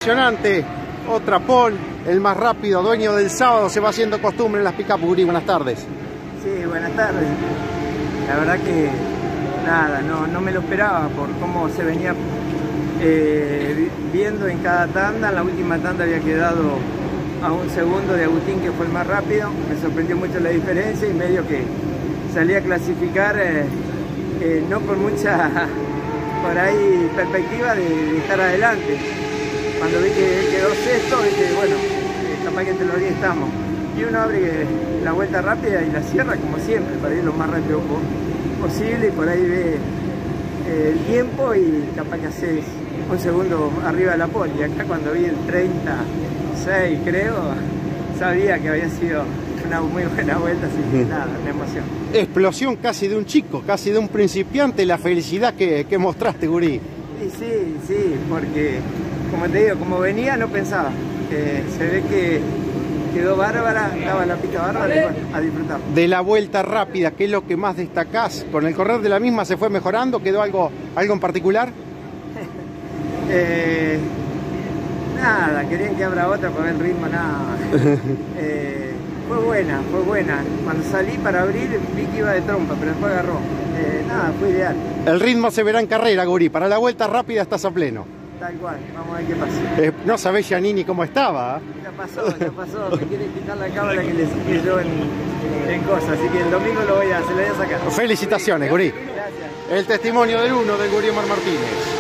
impresionante. Otra pole, el más rápido, dueño del sábado, se va haciendo costumbre en las pick-up. Gurí, buenas tardes. Sí, buenas tardes. La verdad que nada, no me lo esperaba por cómo se venía viendo en cada tanda. En la última tanda había quedado a un segundo de Agustín, que fue el más rápido. Me sorprendió mucho la diferencia y medio que salí a clasificar no con mucha por ahí perspectiva de estar adelante. Cuando vi que él quedó sexto, dije, bueno, capaz que entre los 10 estamos. Y uno abre la vuelta rápida y la cierra como siempre, para ir lo más rápido posible, y por ahí ve el tiempo y capaz que haces un segundo arriba de la pole. Y acá cuando vi el 36, creo, sabía que había sido una muy buena vuelta, así que nada, una emoción. Explosión casi de un chico, casi de un principiante, la felicidad que mostraste, Gurí. Y sí, porque como te digo, como venía no pensaba. Se ve que quedó bárbara, estaba la pista bárbara y bueno, a disfrutar. De la vuelta rápida, ¿qué es lo que más destacás? ¿Con el correr de la misma se fue mejorando? ¿Quedó algo en particular? Nada, querían que abra otra por el ritmo, nada. Fue buena. Cuando salí para abrir vi que iba de trompa, pero después agarró. Nada, fue ideal. El ritmo se verá en carrera, Gurí. Para la vuelta rápida estás a pleno. Tal cual, vamos a ver qué pasa. No sabés Giannini cómo estaba. Ya pasó. Me quiere quitar la cámara que le saqué yo en cosas. Así que el domingo se lo voy a sacar. Felicitaciones, Gurí. Gracias. El testimonio del uno del Gurí Omar Martínez.